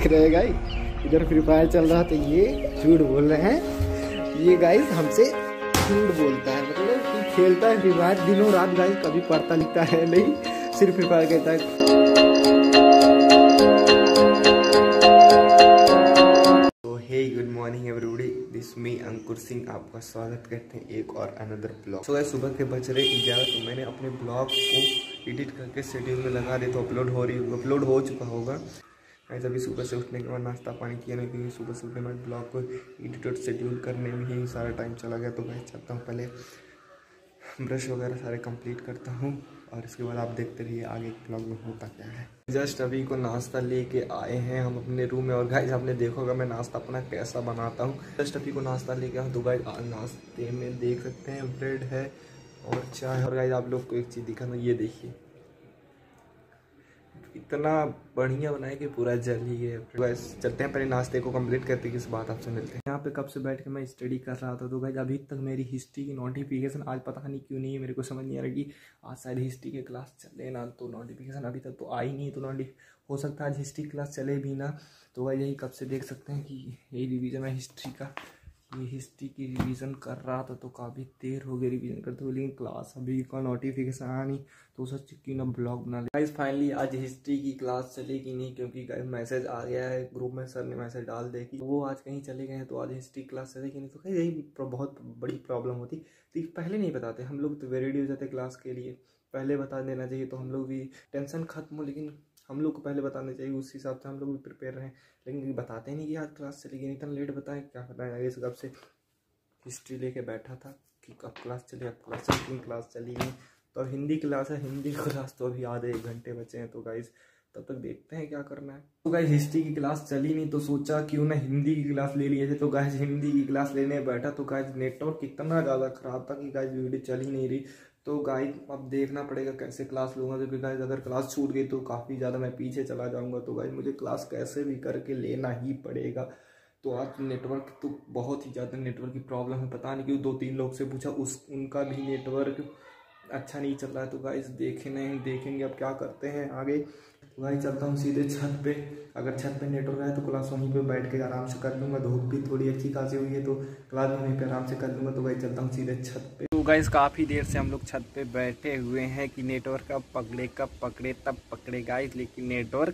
रहे हैं गाइस, इधर फ्री फायर चल रहा तो ये झूठ बोल रहे हैं। ये गाइस हमसे झूठ बोलता है, मतलब कि खेलता है फ्री फायर दिनों रात गाइस, कभी पढ़ता लिखता है नहीं, सिर्फ फ्री फायर खेलता है। Hey good morning everybody, this me Ankur Singh, आपका स्वागत करते हैं एक और अनदर ब्लॉग। सो गाइस सुबह के बज रहे 11, तो मैंने अपने ब्लॉग को एडिट करके शेड्यूल में लगा दे तो अपलोड हो चुका होगा गाइस। अभी सुबह से उठने के बाद नाश्ता पानी किया नहीं, क्योंकि सुबह से उठने के बाद ब्लॉग को एडिट और शेड्यूल करने में ही सारा टाइम चला गया। तो गाइस चलता हूँ, पहले ब्रश वगैरह सारे कंप्लीट करता हूँ और इसके बाद आप देखते रहिए आगे ब्लॉग में होता क्या है। जस्ट अभी को नाश्ता लेके आए हैं हम अपने रूम में, और गाइस आपने देखा होगा मैं नाश्ता अपना कैसा बनाता हूँ। जस्ट अभी को नाश्ता लेके आऊँ तो गाइस नाश्ते में देख सकते हैं ब्रेड है और चाय। और गाइस आप लोग को एक चीज़ दिखाना, ये देखिए इतना बढ़िया बनाए कि पूरा जल ही है। गाइस चलते हैं, पहले नाश्ते को कंप्लीट करते हैं, किस बात आपसे मिलते हैं। यहाँ पे कब से बैठ के मैं स्टडी कर रहा था, तो गाइस अभी तक मेरी हिस्ट्री की नोटिफिकेशन आज पता नहीं क्यों नहीं है, मेरे को समझ नहीं आ रहा कि आज शायद हिस्ट्री के क्लास चले ना, तो नोटिफिकेशन अभी तक तो आई नहीं। तो हो सकता है आज हिस्ट्री क्लास चले भी ना। तो गाइस यही कब से देख सकते हैं कि यही रिविज़न है हिस्ट्री का, ये हिस्ट्री की रिवीजन कर रहा था, तो काफ़ी देर हो गई रिवीजन करते हुए, लेकिन क्लास अभी का नोटिफिकेशन आया नहीं, तो सोच क्यों ना ब्लॉग बना लिया। गाइस फाइनली आज हिस्ट्री की क्लास चलेगी नहीं, क्योंकि गाइस मैसेज आ गया है ग्रुप में, सर ने मैसेज डाल दे कि वो आज कहीं चले गए हैं, तो आज हिस्ट्री क्लास चलेगी नहीं। तो यही बहुत बड़ी प्रॉब्लम होती, तो पहले नहीं बताते हम लोग, तो रेडी हो जाते क्लास के लिए, पहले बता देना चाहिए तो हम लोग भी टेंशन खत्म हो। लेकिन हम लोग को पहले बताना चाहिए, उस हिसाब से हम लोग भी प्रिपेयर रहें, लेकिन बताते नहीं कि आज क्लास चलेगी नहीं। इतना लेट बताएं, क्या बताएं। आगे से कब से हिस्ट्री लेके बैठा था कि अब क्लास चली, अब क्लास चली, लेकिन क्लास चली नहीं। तो अब हिंदी क्लास है, हिंदी क्लास तो अभी आधे 1 घंटे बचे हैं, तो गाइस तब तक देखते हैं क्या करना है। तो गाइस हिस्ट्री की क्लास चली नहीं, तो सोचा क्यों ना हिंदी की क्लास ले लिए थे। तो गाइस हिंदी की क्लास लेने बैठा, तो गाइस नेटवर्क कितना ज़्यादा ख़राब था कि गाइस वीडियो चल ही नहीं रही। तो गाइस अब देखना पड़ेगा कैसे क्लास लूँगा, क्योंकि गाइस अगर क्लास छूट गई तो काफ़ी ज़्यादा मैं पीछे चला जाऊँगा। तो गाइस मुझे क्लास कैसे भी करके लेना ही पड़ेगा। तो आज नेटवर्क तो बहुत ही ज़्यादा नेटवर्क की प्रॉब्लम है, पता नहीं क्यों। 2-3 लोग से पूछा, उनका भी नेटवर्क अच्छा नहीं चल रहा है। तो गाइस देखेंगे अब क्या करते हैं आगे। तो गाइस चलता हूँ सीधे छत पे, अगर छत पे नेटवर्क आए तो क्लास वहीं पे बैठ के आराम से कर लूँगा। धूप भी थोड़ी अच्छी खासी हुई है, तो क्लास वहीं पे आराम से कर लूँगा। तो गाइस चलता हूँ सीधे छत पे। तो गाइस काफ़ी देर से हम लोग छत पे बैठे हुए हैं कि नेटवर्क कब पकड़े तब पकड़े गाइस, लेकिन नेटवर्क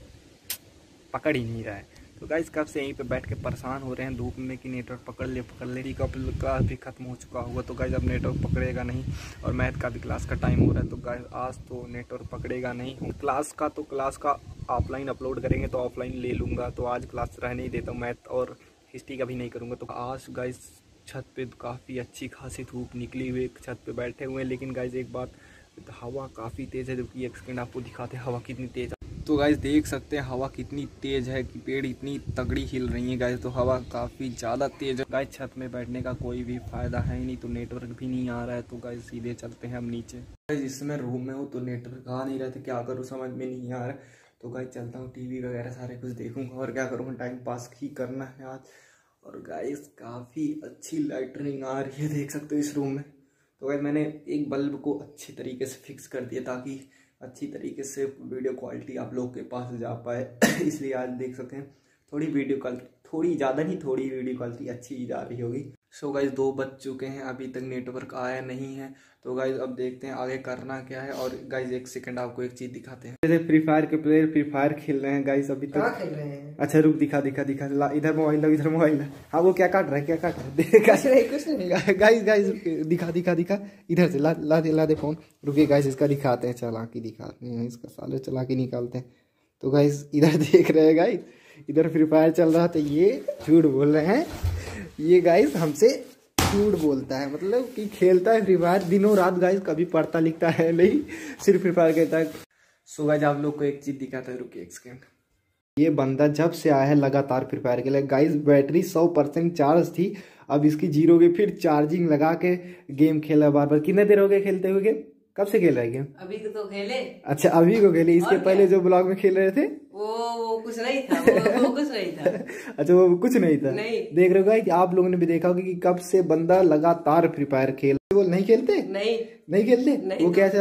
पकड़ ही नहीं रहा है। तो गाइस कब से यहीं पे बैठ के परेशान हो रहे हैं धूप में कि नेटवर्क पकड़ ले। क्लास भी खत्म हो चुका होगा, तो गाइस अब नेटवर्क पकड़ेगा नहीं, और मैथ का भी क्लास का टाइम हो रहा है। तो गाइस आज तो नेटवर्क पकड़ेगा नहीं। क्लास का ऑफलाइन अपलोड करेंगे, तो ऑफलाइन ले लूँगा। तो आज क्लास रहने ही देता हूँ, मैथ और हिस्ट्री का भी नहीं करूँगा। तो आज गाइस छत पे काफ़ी अच्छी खासी धूप निकली हुई, छत पे बैठे हुए हैं। लेकिन गाइस एक बात, हवा काफ़ी तेज़ है, जबकि एक सेकेंड आपको दिखाते हैं हवा कितनी तेज़ है। तो गाइस देख सकते हैं हवा कितनी तेज़ है कि पेड़ इतनी तगड़ी हिल रही है गाइस, तो हवा काफ़ी ज़्यादा तेज़ है। गाइस छत में बैठने का कोई भी फ़ायदा है ही नहीं, तो नेटवर्क भी नहीं आ रहा है। तो गाइस सीधे चलते हैं हम नीचे। गाइस इस समय रूम में हूँ तो नेटवर्क आ नहीं रहा था, क्या करूँ समझ में नहीं आ रहा। तो गाइस चलता हूँ, टीवी वगैरह सारे कुछ देखूँगा, और क्या करूँगा, टाइम पास ही करना है आज। और गाइस काफ़ी अच्छी लाइटनिंग आ रही है, देख सकते हो इस रूम में। तो गाइस मैंने एक बल्ब को अच्छी तरीके से फिक्स कर दिया, ताकि अच्छी तरीके से वीडियो क्वालिटी आप लोग के पास जा पाए। इसलिए आज देख सकते हैं थोड़ी वीडियो क्वालिटी, थोड़ी ज़्यादा नहीं, थोड़ी वीडियो क्वालिटी अच्छी जा रही होगी। सो गाइस 2 बज चुके हैं, अभी तक नेटवर्क आया नहीं है। तो गाइस अब देखते हैं आगे करना क्या है। और गाइस एक सेकंड आपको एक चीज़ दिखाते हैं। जैसे फ्री फायर के प्लेयर फ्री फायर खेल रहे हैं गाइस, अभी तक खेल रहे हैं। अच्छा रुक, दिखा इधर मोबाइल, इधर मोबाइल। हाँ वो क्या काट रहा है, क्या काट रहा है, कुछ नहीं। गाइस दिखा इधर से ला दे फोन। रुकिए गाइस इसका दिखाते हैं, चालाकी दिखाते हैं इसका, साले चालाकी निकालते हैं। तो गाइस इधर देख रहे हैं गाइस, इधर फ्री फायर चल रहा था, ये झूठ बोल रहे हैं। ये गाइस हमसे झूठ बोलता है, मतलब कि खेलता है फ्री फायर दिनों रात गाइस, कभी पढ़ता लिखता है नहीं, सिर्फ फ्री फायर खेलता है। सो गाइस आप लोग को एक चीज दिखाता है, रुकिए एक सेकंड। ये बंदा जब से आया है लगातार फ्री फायर खेला गाइस, बैटरी 100% चार्ज थी, अब इसकी 0 गई, फिर चार्जिंग लगा के गेम खेला बार। कितने देर हो गए खेलते हुए गेम? कब से खेल रहे हैं गेम? अभी तो खेले। अच्छा अभी को खेले, इसके पहले जो ब्लॉग में खेल रहे थे वो कुछ नहीं था, वो कुछ नहीं था। अच्छा वो कुछ नहीं था, नहीं। देख रहे हो गाइस, आप लोगों ने भी देखा होगा कि कब से बंदा लगातार फ्री फायर खेल, वो नहीं खेलते, नहीं खेलते नहीं। वो क्या चल रहा है,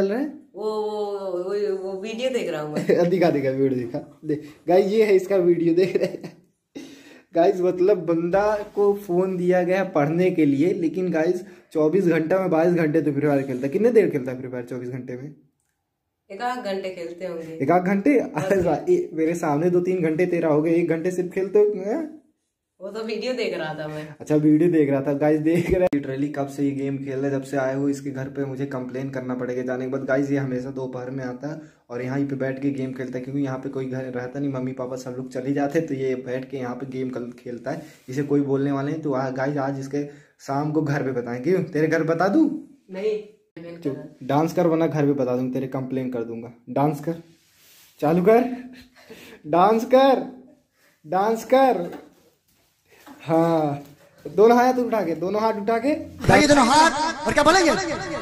वो वीडियो देख रहा हूँ मैं। दिखा वीडियो दिखा दे गाइस, ये है इसका वीडियो देख रहे हैं गाइस। मतलब बंदा को फोन दिया गया पढ़ने के लिए, लेकिन गाइस 24 घंटा में 22 घंटे तो फ्री फायर खेलता है। कितने देर खेलता है फ्री फायर 24 घंटे में? 1 घंटे खेलते होंगे। 1 घंटे? मेरे सामने 2-3 घंटे तेरा हो गए, 1 घंटे सिर्फ खेलते हो। वो तो वीडियो देख रहा था मैं। अच्छा वीडियो देख रहा था गाइस, देख रहा है। लिटरली कब से ये गेम खेल रहा है, जब से आए हो इसके घर पे मुझे कंप्लेन करना पड़ेगा जाने के बाद। गाइस ये हमेशा दोपहर में आता है और यहाँ पे बैठ के गेम खेलता है, क्योंकि यहाँ पे कोई घर रहता नहीं, मम्मी पापा सब लोग चले जाते, तो ये बैठ के यहाँ पे गेम खेलता है। इसे कोई बोलने वाले नहीं। तो गाइस आज इसके शाम को घर पे बताएं। क्यों तेरे घर बता दूं? नहीं डांस कर, वरना घर पे बता दूंगा, तेरे कंप्लेन कर दूंगा। डांस कर, चालू कर, डांस कर, डांस कर। हाँ दोनों हाथ उठा के, दोनों हाथ उठा के दोनों हाथ, और क्या बोलेंगे?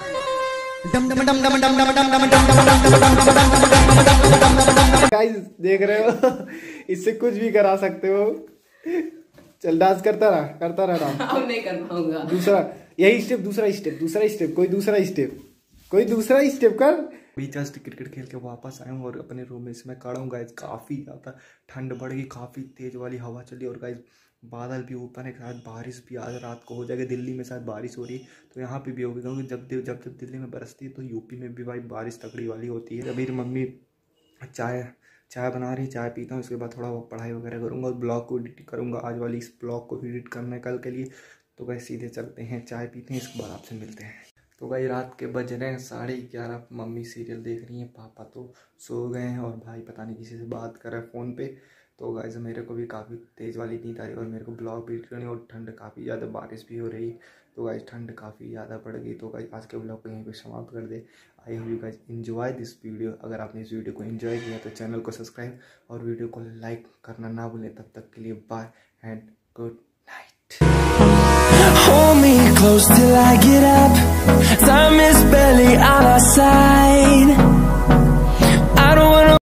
गाइस देख रहे हो, इससे कुछ भी करा सकते हो। चल डांस करता रहा डांस। अब नहीं कर पाऊंगा। दूसरा यही स्टेप, दूसरा स्टेप, कोई दूसरा स्टेप कर। अभी जस्ट क्रिकेट खेल के वापस आया हूँ और अपने रूम में इसमें खड़ा हूँ गाइस। काफी ज्यादा ठंड बढ़ गई, काफी तेज वाली हवा चली और गाइस बादल भी ऊपर है, शायद बारिश भी आज रात को हो जाएगी। दिल्ली में शायद बारिश हो रही है, तो यहाँ पे भी होगी, क्योंकि जब दिल्ली में बरसती है तो यूपी में भी भाई बारिश तगड़ी वाली होती है। अभी मम्मी चाय बना रही, चाय पीता हूँ, उसके बाद थोड़ा पढ़ाई वगैरह करूँगा और ब्लॉग को एडिट करूँगा। आज वाली इस ब्लॉग को एडिट करना है कल के लिए। तो भाई सीधे चलते हैं, चाय पीते हैं, इसके बाद आपसे मिलते हैं। तो भाई रात के बज रहे हैं 11:30। मम्मी सीरियल देख रही हैं, पापा तो सो गए हैं और भाई पता नहीं किसी से बात कर रहा है फ़ोन पे। तो गाइस मेरे को भी काफ़ी तेज़ वाली नींद आ रही और मेरे को ब्लॉग भी करनी और ठंड काफ़ी ज़्यादा, बारिश भी हो रही। तो गाइस ठंड काफ़ी ज़्यादा बढ़ गई। तो गाइस आज के ब्लॉग को यहीं पे समाप्त कर दे। I hope you guys enjoy this video. अगर आपने इस वीडियो को एंजॉय किया तो चैनल को सब्सक्राइब और वीडियो को लाइक करना ना भूलें। तब तक के लिए bye and good night. Hold me close till I get up. Time is barely on our